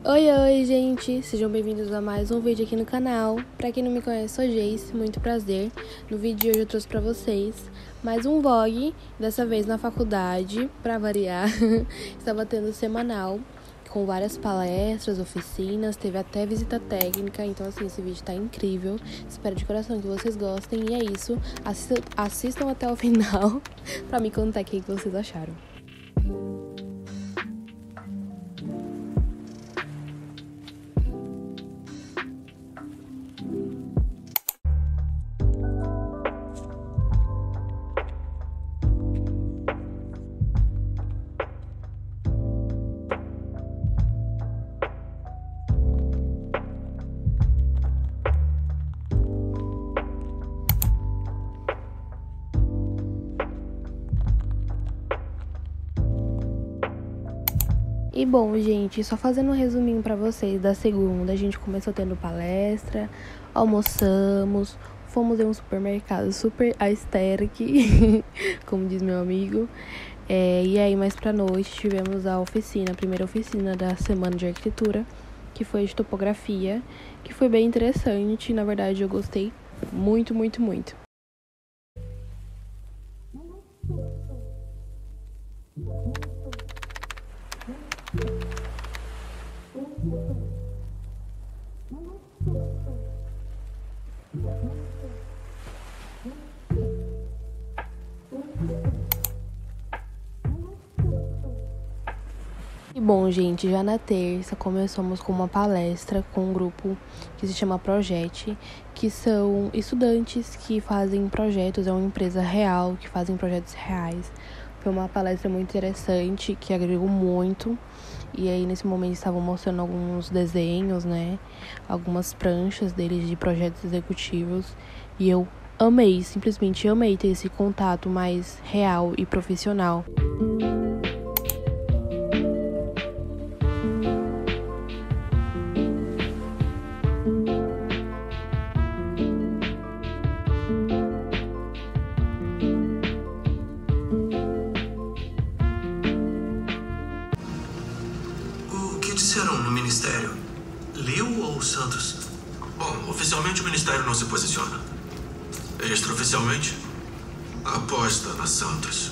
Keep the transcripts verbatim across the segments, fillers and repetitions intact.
Oi, oi, gente! Sejam bem-vindos a mais um vídeo aqui no canal. Pra quem não me conhece, sou Jace, muito prazer. No vídeo de hoje eu trouxe pra vocês mais um vlog, dessa vez na faculdade, pra variar. Estava tendo semanal, com várias palestras, oficinas, teve até visita técnica. Então, assim, esse vídeo tá incrível. Espero de coração que vocês gostem. E é isso, assistam, assistam até o final pra me contar o que vocês acharam. E bom, gente, só fazendo um resuminho pra vocês da segunda, a gente começou tendo palestra, almoçamos, fomos em um supermercado super aesthetic, como diz meu amigo. É, e aí, mais pra noite, tivemos a oficina, a primeira oficina da semana de arquitetura, que foi de topografia, que foi bem interessante. Na verdade, eu gostei muito, muito, muito. E bom, gente, já na terça começamos com uma palestra com um grupo que se chama Projet, que são estudantes que fazem projetos, é uma empresa real, que fazem projetos reais. Foi uma palestra muito interessante, que agregou muito. E aí, nesse momento, estavam mostrando alguns desenhos, né? Algumas pranchas deles de projetos executivos. E eu amei, simplesmente amei ter esse contato mais real e profissional. No Ministério, Liu ou Santos? Bom, oficialmente o Ministério não se posiciona. Extraoficialmente, aposta na Santos.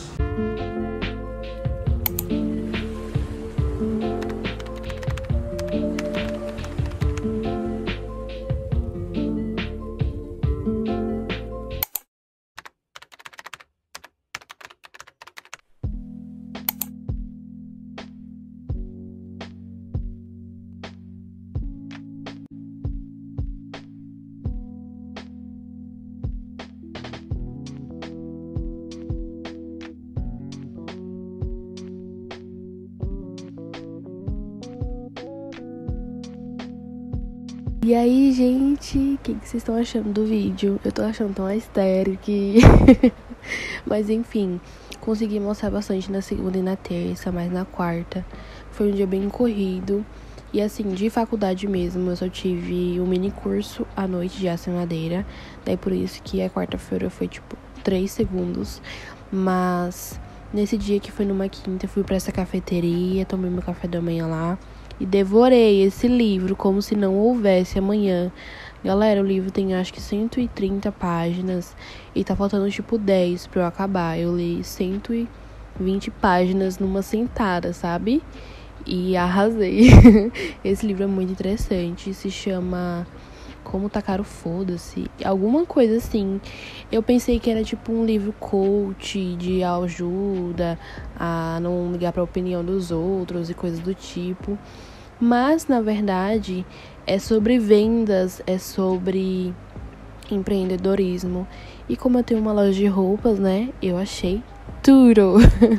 E aí, gente, o que, que vocês estão achando do vídeo? Eu tô achando tão estéril que... Mas enfim, consegui mostrar bastante na segunda e na terça, mas na quarta foi um dia bem corrido. E assim, de faculdade mesmo, eu só tive um mini curso à noite de aço em madeira. Daí por isso que a quarta-feira foi tipo três segundos. Mas nesse dia que foi numa quinta, eu fui pra essa cafeteria, tomei meu café da manhã lá. E devorei esse livro como se não houvesse amanhã. Galera, o livro tem acho que cento e trinta páginas. E tá faltando tipo dez pra eu acabar. Eu li cento e vinte páginas numa sentada, sabe? E arrasei. Esse livro é muito interessante. Se chama Como Tacar o Foda-se, alguma coisa assim. Eu pensei que era tipo um livro coach de ajuda a não ligar pra opinião dos outros e coisas do tipo. Mas, na verdade, é sobre vendas, é sobre empreendedorismo. E como eu tenho uma loja de roupas, né, eu achei tudo!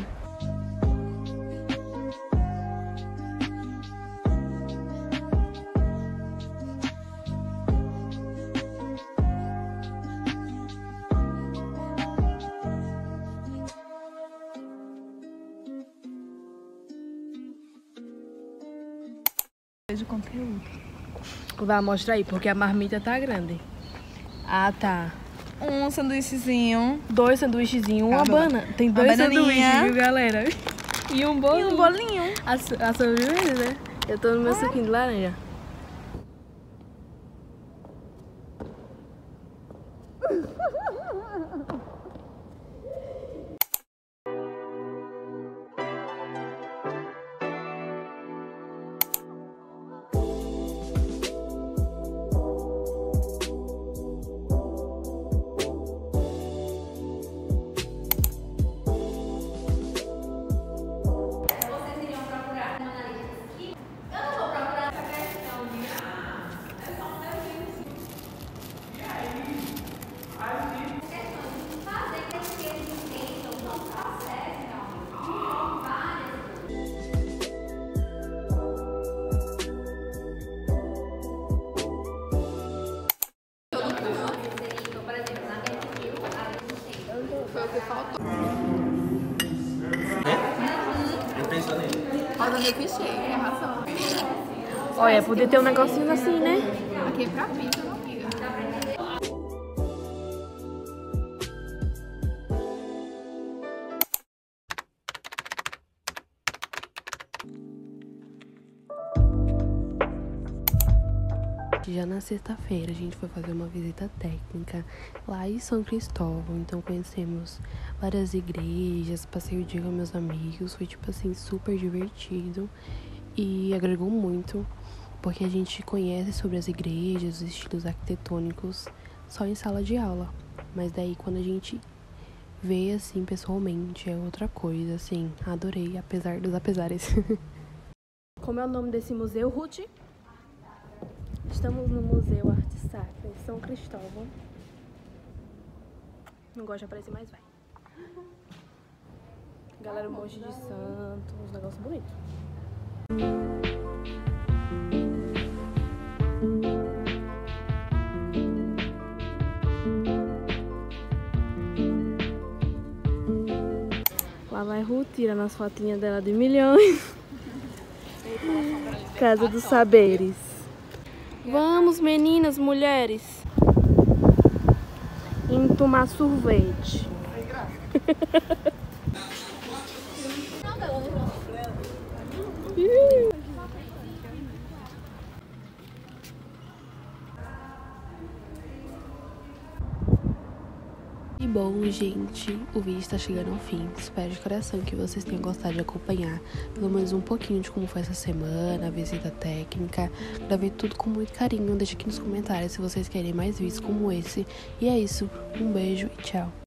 De conteúdo. Vai mostrar aí, porque a marmita tá grande. Ah, tá. Um sanduíchezinho. Dois sanduíchezinhos, uma Calma. banana. Tem Uma dois bananinha. sanduíches, viu, galera? E um bolinho. E um bolinho. A, so- a sobremesa. Eu tô no meu suquinho de laranja. Roda meu clichê, arrasou. Olha, podia ter um negocinho assim, né? Aqui é pra pizza, não, amiga. Já na sexta-feira a gente foi fazer uma visita técnica lá em São Cristóvão, então conhecemos várias igrejas, passei o dia com meus amigos, foi tipo assim super divertido e agregou muito, porque a gente conhece sobre as igrejas, os estilos arquitetônicos só em sala de aula, mas daí quando a gente vê assim pessoalmente é outra coisa, assim, adorei, apesar dos apesares. Como é o nome desse museu, Ruth? Estamos no Museu Arte Sacra em São Cristóvão. Não gosto de aparecer, mas vai. Galera, um monte de santo, uns negócios bonitos. Lá vai Ruth tirando as fotinhas dela de milhões. Casa dos Saberes. Vamos, meninas, mulheres, entumar sorvete. E bom, gente, o vídeo está chegando ao fim. Espero de coração que vocês tenham gostado de acompanhar pelo menos um pouquinho de como foi essa semana, a visita técnica. Gravei tudo com muito carinho. Deixa aqui nos comentários se vocês querem mais vídeos como esse. E é isso. Um beijo e tchau.